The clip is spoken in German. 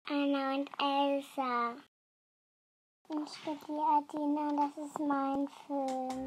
Anna und Elsa. Ich bin die Adina, das ist mein Film.